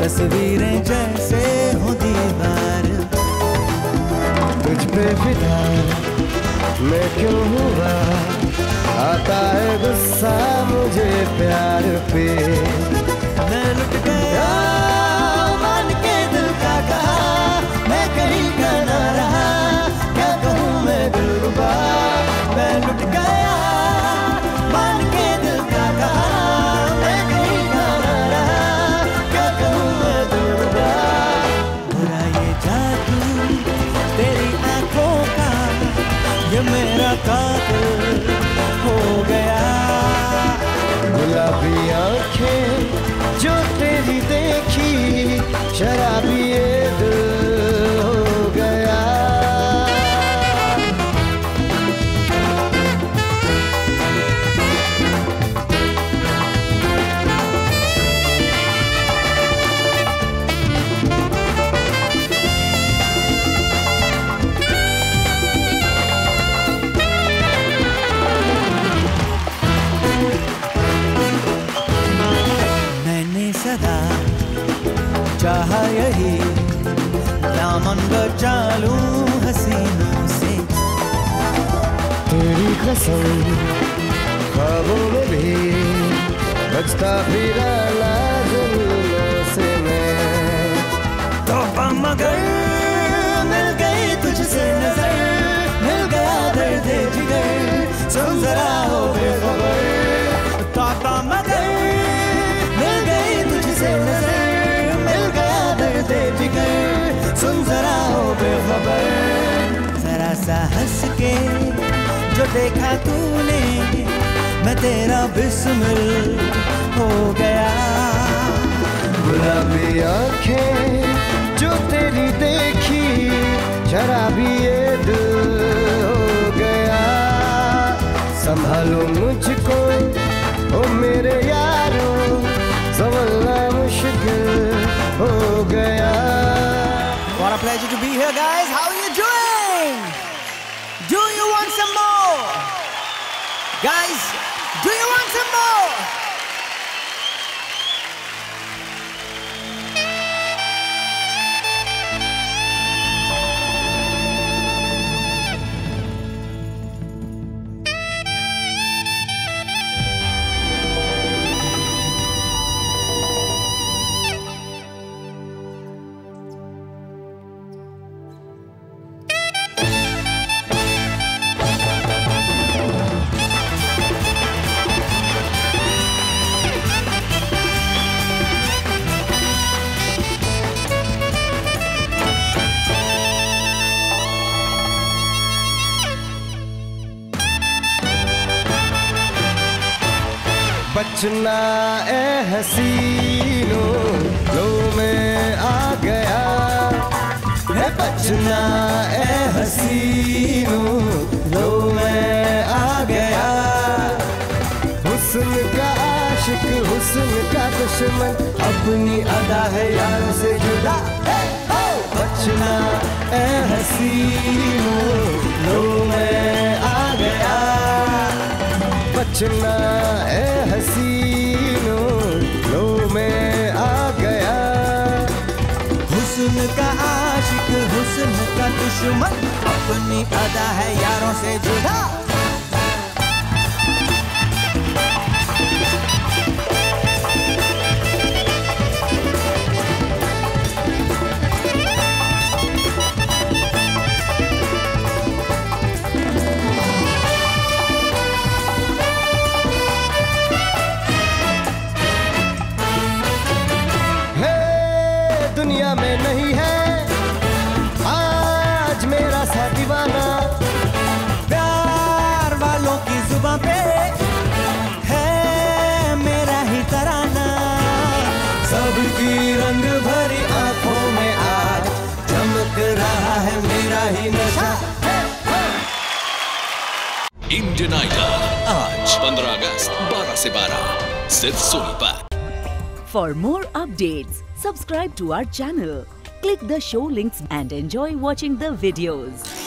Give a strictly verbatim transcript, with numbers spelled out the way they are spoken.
तस्वीरें जैसे हो दीवार। तुझ पे फिदा मैं क्यों हुआ, आता है गुस्सा मुझे प्यार पे। मैं लुट गया मान के दिल का कहा, मैं कहीं का ना रहा, क्या कहूँ मैं दिलरुबा। मैं लुट गया मान के दिल का कहा, मैं कहीं का ना रहा, क्या कहूँ मैं दिलरुबा। बुरा ये जादू तेरी आंखों का, ये मेरा कातिल हो गया। गुलाबी आंखें जो तेरी देखी, शराबी ये दिल हो गया। सदा चाहा यही दामन बचा लूं हसीनों से। तेरी कसम ख्वाबों में भी बचता फिरा लाज़िलों से मैं। तौबा मगर मिल गई तुझसे नजर, मिल गया दर्द जिगर, सुन जरा हो बेखबर। तौबा मगर नजर, मिल गया दर्द जिगर, सुन जरा हो बेखबर। जरा सा हंस के जो देखा तूने, मैं तेरा बिस्मिल हो गया। गुलाबी आंखें जो तेरी देखी, शराबी ये दिल हो गया। संभालो मुझको ओ मेरे यारों, संभलना मुश्किल हो गया। What a pleasure to be here, guys. How are you doing? Do you want some more? Guys, do you want some more? बचना ए हसीनों, लो मैं आ गया। है बचना ए हसीनों, लो मैं आ गया। हुस्न का आशिक, हुस्न का दुश्मन, अपनी अदा है यारों से जुदा। बचना ए हसीनों, लो मैं आ गया। बचना ए हसीनों, लो मैं आ गया। हुस्न का आशिक, हुस्न का दुश्मन, अपनी अदा है यारों से जुदा। दुनिया में नहीं है आज मेरा सा दीवाना, प्यार वालों की जुबां पे है मेरा ही तराना। सबकी रंग भरी आंखों में आज चमक रहा है मेरा ही नशा। इंडियन आइडल आज पंद्रह अगस्त बारह से बारह सिर्फ सोनी पर। For more updates, subscribe to our channel, click the show links and enjoy watching the videos.